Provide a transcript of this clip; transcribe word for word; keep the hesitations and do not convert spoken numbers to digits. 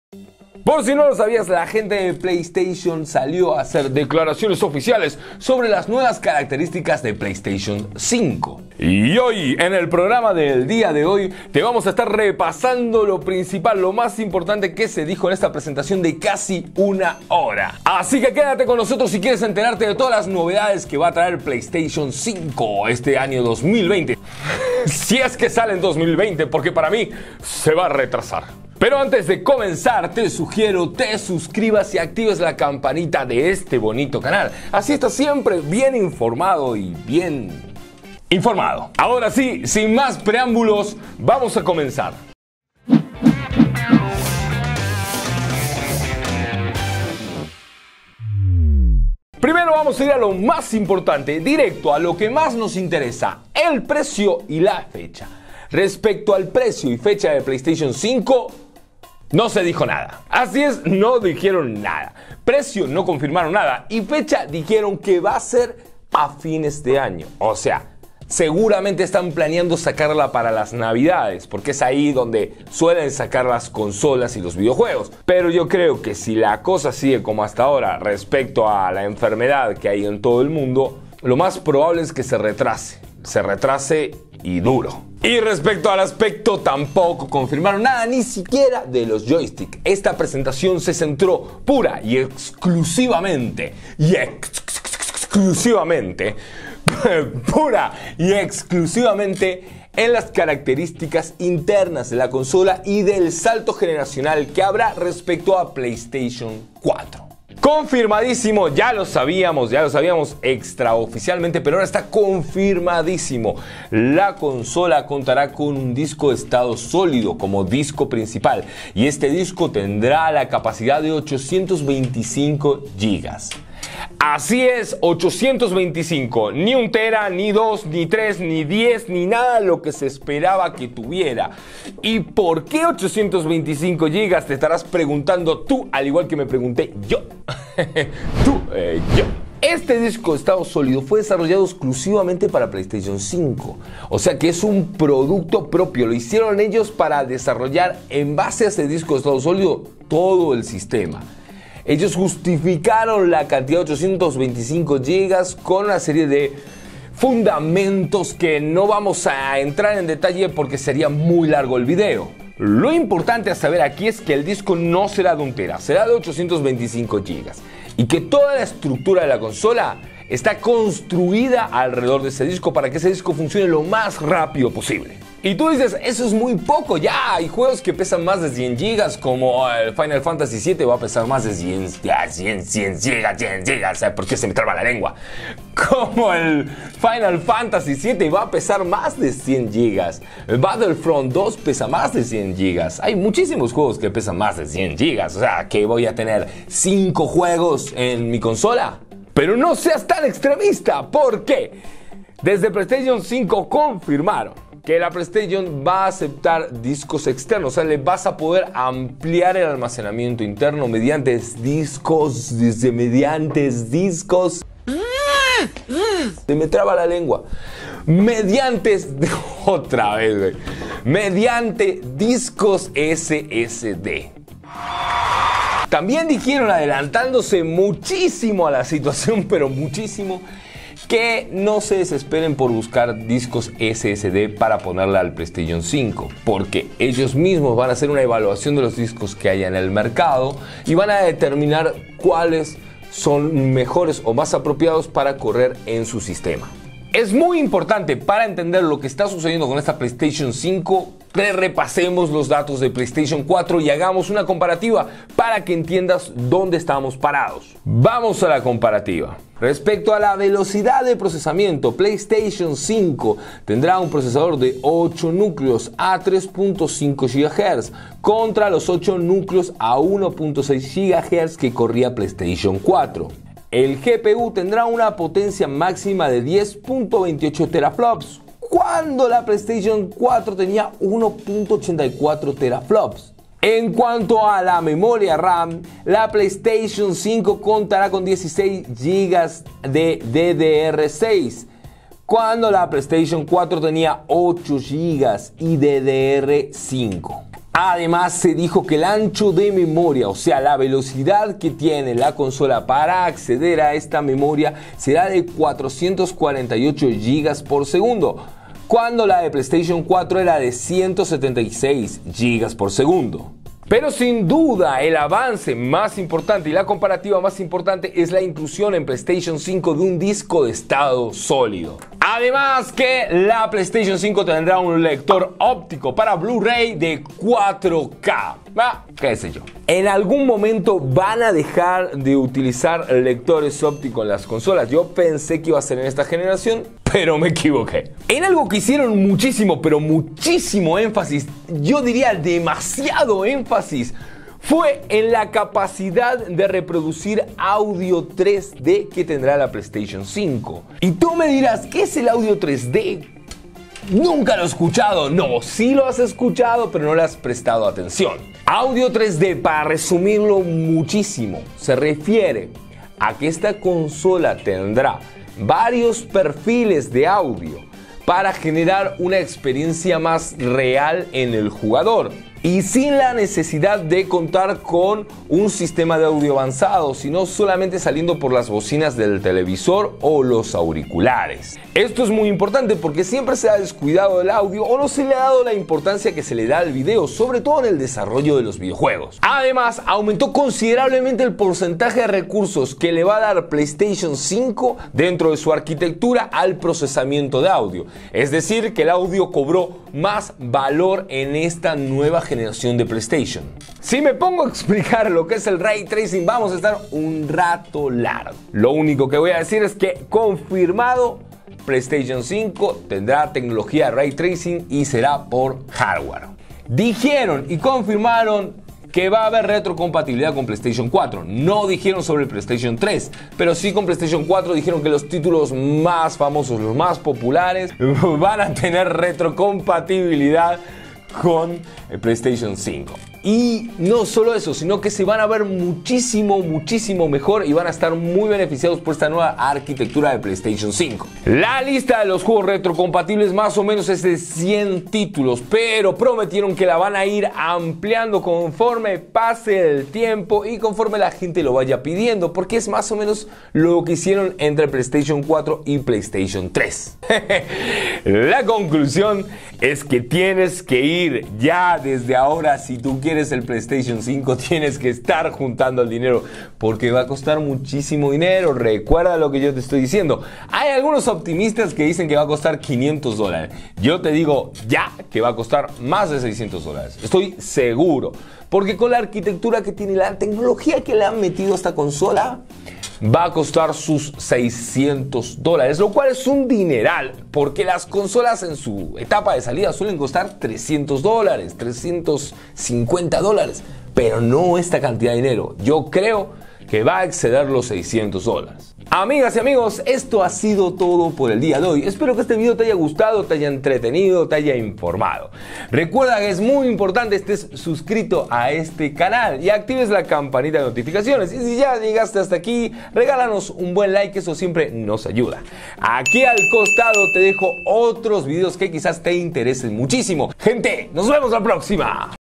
Por si no lo sabías, la gente de PlayStation salió a hacer declaraciones oficiales sobre las nuevas características de PlayStation cinco. Y hoy, en el programa del día de hoy, te vamos a estar repasando lo principal, lo más importante que se dijo en esta presentación de casi una hora. Así que quédate con nosotros si quieres enterarte de todas las novedades que va a traer PlayStation cinco este año dos mil veinte. Si es que sale en dos mil veinte, porque para mí se va a retrasar. Pero antes de comenzar, te sugiero te suscribas y actives la campanita de este bonito canal. Así estás siempre bien informado y bien informado. Ahora sí, sin más preámbulos, vamos a comenzar. Primero vamos a ir a lo más importante, directo a lo que más nos interesa, el precio y la fecha. Respecto al precio y fecha de PlayStation cinco, no se dijo nada. Así es, no dijeron nada. Precio no confirmaron nada y fecha dijeron que va a ser a fines de año. O sea, seguramente están planeando sacarla para las navidades, porque es ahí donde suelen sacar las consolas y los videojuegos. Pero yo creo que si la cosa sigue como hasta ahora respecto a la enfermedad que hay en todo el mundo, lo más probable es que se retrase. Se retrase y duro. Y respecto al aspecto, tampoco confirmaron nada, ni siquiera de los joysticks. Esta presentación se centró pura y exclusivamente, y ex exclusivamente, pura y exclusivamente en las características internas de la consola y del salto generacional que habrá respecto a PlayStation cuatro. Confirmadísimo, ya lo sabíamos, ya lo sabíamos extraoficialmente, pero ahora está confirmadísimo. La consola contará con un disco de estado sólido como disco principal y este disco tendrá la capacidad de ochocientos veinticinco gigas. Así es, ochocientos veinticinco, ni un tera, ni dos, ni tres, ni diez, ni nada de lo que se esperaba que tuviera. ¿Y por qué ochocientos veinticinco gigas? Te estarás preguntando tú, al igual que me pregunté yo. tú, eh, yo. Este disco de estado sólido fue desarrollado exclusivamente para PlayStation cinco, o sea que es un producto propio, lo hicieron ellos para desarrollar en base a ese disco de estado sólido todo el sistema. Ellos justificaron la cantidad de ochocientos veinticinco gigas con una serie de fundamentos que no vamos a entrar en detalle porque sería muy largo el video. Lo importante a saber aquí es que el disco no será de un tera, será de ochocientos veinticinco gigas y que toda la estructura de la consola está construida alrededor de ese disco para que ese disco funcione lo más rápido posible. Y tú dices, eso es muy poco, ya hay juegos que pesan más de cien gigas, como el Final Fantasy siete va a pesar más de cien, ya, cien, cien gigas, cien gigas, ¿sabes por qué se me traba la lengua? Como el Final Fantasy siete va a pesar más de cien gigas, el Battlefront dos pesa más de cien gigas, hay muchísimos juegos que pesan más de cien gigas, o sea, que voy a tener cinco juegos en mi consola. Pero no seas tan extremista, porque desde PlayStation cinco confirmaron que la PlayStation va a aceptar discos externos, o sea, le vas a poder ampliar el almacenamiento interno mediante discos, desde mediante discos. Se me traba la lengua. Mediante, otra vez, güey. Mediante discos S S D. También dijeron, adelantándose muchísimo a la situación, pero muchísimo, que no se desesperen por buscar discos S S D para ponerle al PlayStation cinco, porque ellos mismos van a hacer una evaluación de los discos que hay en el mercado y van a determinar cuáles son mejores o más apropiados para correr en su sistema. Es muy importante para entender lo que está sucediendo con esta PlayStation cinco que repasemos los datos de PlayStation cuatro y hagamos una comparativa para que entiendas dónde estamos parados. Vamos a la comparativa. Respecto a la velocidad de procesamiento, PlayStation cinco tendrá un procesador de ocho núcleos a tres punto cinco gigahercios contra los ocho núcleos a uno punto seis gigahercios que corría PlayStation cuatro. El G P U tendrá una potencia máxima de diez punto veintiocho teraflops, cuando la PlayStation cuatro tenía uno punto ochenta y cuatro teraflops. En cuanto a la memoria RAM, la PlayStation cinco contará con dieciséis gigas de D D R seis, cuando la PlayStation cuatro tenía ocho gigas y D D R cinco. Además, se dijo que el ancho de memoria, o sea, la velocidad que tiene la consola para acceder a esta memoria, será de cuatrocientos cuarenta y ocho gigas por segundo, cuando la de PlayStation cuatro era de ciento setenta y seis gigas por segundo. Pero sin duda el avance más importante y la comparativa más importante es la inclusión en PlayStation cinco de un disco de estado sólido. Además que la PlayStation cinco tendrá un lector óptico para Blu-ray de cuatro K. Ah, qué sé yo. En algún momento van a dejar de utilizar lectores ópticos en las consolas. Yo pensé que iba a ser en esta generación, pero me equivoqué. En algo que hicieron muchísimo, pero muchísimo énfasis, yo diría demasiado énfasis, fue en la capacidad de reproducir audio tres D que tendrá la PlayStation cinco. Y tú me dirás, ¿qué es el audio tres D? Nunca lo he escuchado. No, sí lo has escuchado, pero no le has prestado atención. Audio tres D, para resumirlo muchísimo, se refiere a que esta consola tendrá varios perfiles de audio para generar una experiencia más real en el jugador y sin la necesidad de contar con un sistema de audio avanzado, sino solamente saliendo por las bocinas del televisor o los auriculares. Esto es muy importante porque siempre se ha descuidado el audio o no se le ha dado la importancia que se le da al video, sobre todo en el desarrollo de los videojuegos. Además, aumentó considerablemente el porcentaje de recursos que le va a dar PlayStation cinco dentro de su arquitectura al procesamiento de audio. Es decir, que el audio cobró más valor en esta nueva generación de PlayStation. Si me pongo a explicar lo que es el Ray Tracing, vamos a estar un rato largo. Lo único que voy a decir es que confirmado, PlayStation cinco tendrá tecnología Ray Tracing y será por hardware. Dijeron y confirmaron que va a haber retrocompatibilidad con PlayStation cuatro. No dijeron sobre el PlayStation tres, pero sí con PlayStation cuatro dijeron que los títulos más famosos, los más populares, van a tener retrocompatibilidad con el PlayStation cinco. Y no solo eso, sino que se van a ver muchísimo, muchísimo mejor y van a estar muy beneficiados por esta nueva arquitectura de PlayStation cinco. La lista de los juegos retrocompatibles más o menos es de cien títulos, pero prometieron que la van a ir ampliando conforme pase el tiempo y conforme la gente lo vaya pidiendo, porque es más o menos lo que hicieron entre PlayStation cuatro y PlayStation tres. La conclusión es que tienes que ir ya desde ahora. Si tú quieres el PlayStation cinco, tienes que estar juntando el dinero porque va a costar muchísimo dinero. Recuerda lo que yo te estoy diciendo. Hay algunos optimistas que dicen que va a costar quinientos dólares. Yo te digo ya que va a costar más de seiscientos dólares. Estoy seguro, porque con la arquitectura que tiene, la tecnología que le han metido a esta consola, va a costar sus seiscientos dólares, lo cual es un dineral, porque las consolas en su etapa de salida suelen costar trescientos dólares, trescientos cincuenta dólares, pero no esta cantidad de dinero. Yo creo que va a exceder los seiscientos dólares. Amigas y amigos, esto ha sido todo por el día de hoy. Espero que este video te haya gustado, te haya entretenido, te haya informado. Recuerda que es muy importante estés suscrito a este canal y actives la campanita de notificaciones. Y si ya llegaste hasta aquí, regálanos un buen like, eso siempre nos ayuda. Aquí al costado te dejo otros videos que quizás te interesen muchísimo. Gente, nos vemos la próxima.